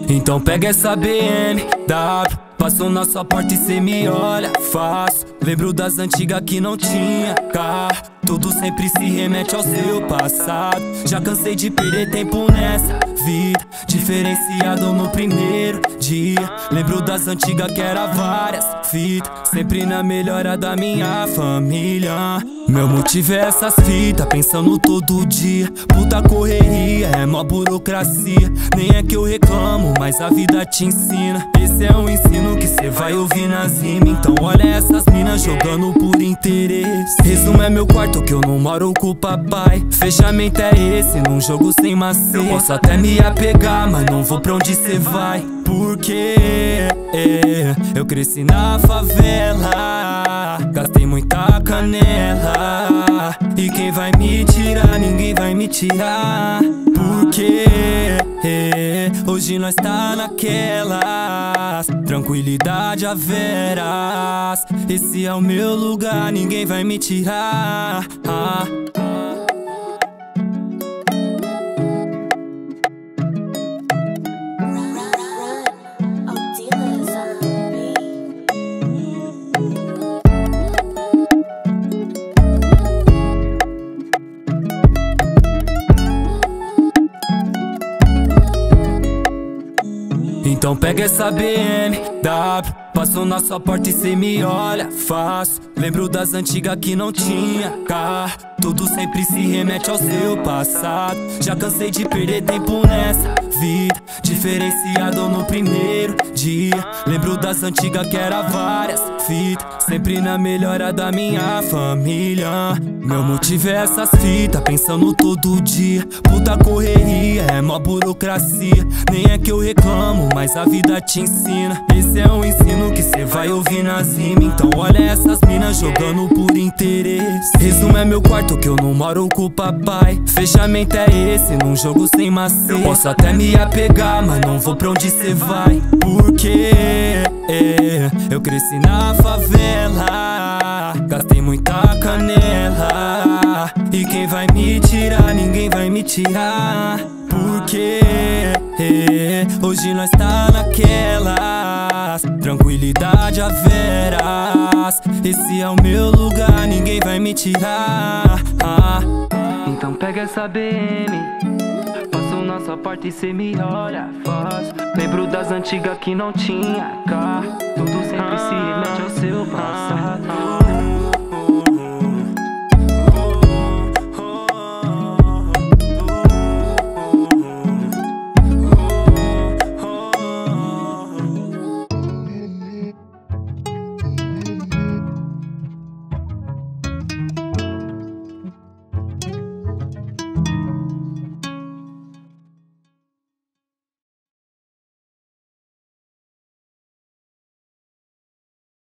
Então pega essa BMW, passou na sua porta e cê me olha fácil. Lembro das antigas que não tinha carro, tudo sempre se remete ao seu passado. Já cansei de perder tempo nessa vida, diferenciado no primeiro dia. Lembro das antigas que era várias fitas, sempre na melhora da minha família. Meu motivo é essas fitas, pensando todo dia. Puta correria, é mó burocracia. Nem é que eu reclamo, mas a vida te ensina. Esse é um ensino que cê vai ouvir nas rimas. Então olha essas minas jogando por interesse. Resumo é meu quarto que eu não moro com o papai. Fechamento é esse, num jogo sem macete. Eu posso até me apegar, mas não vou pra onde cê vai. Porque eu cresci na favela, gastei muita canela, e quem vai me tirar, ninguém vai me tirar. Porque hoje nós tá naquelas, tranquilidade a veras. Esse é o meu lugar, ninguém vai me tirar. Então pega essa BMW, passou na sua porta e cê me olha fácil. Lembro das antigas que não tinha carro, tudo sempre se remete ao seu passado. Já cansei de perder tempo nessa vida, diferenciado no primeiro dia. Lembro das antigas que era várias fitas, sempre na melhora da minha família. Meu motivo é essas fitas, pensando todo dia. Puta correria, é mó burocracia. Nem é que eu reclamo, mas a vida te ensina. Esse é um ensino que cê vai ouvir nas rimas. Então olha essas minas jogando por interesse. Resumo é meu quarto que eu não moro com o papai. Fechamento é esse, num jogo sem macete. Eu posso até me apegar, mas não vou pra onde cê vai. Porque eu cresci na favela, gastei muita canela, e quem vai me tirar, ninguém vai me tirar. Porque hoje nós tá naquelas, tranquilidade a veras. Esse é o meu lugar, ninguém vai me tirar. Então pega essa BM, passou na sua porta e cê me olha fácil. Lembro das antigas que não tinha carro, tudo sempre se remete ao seu passado.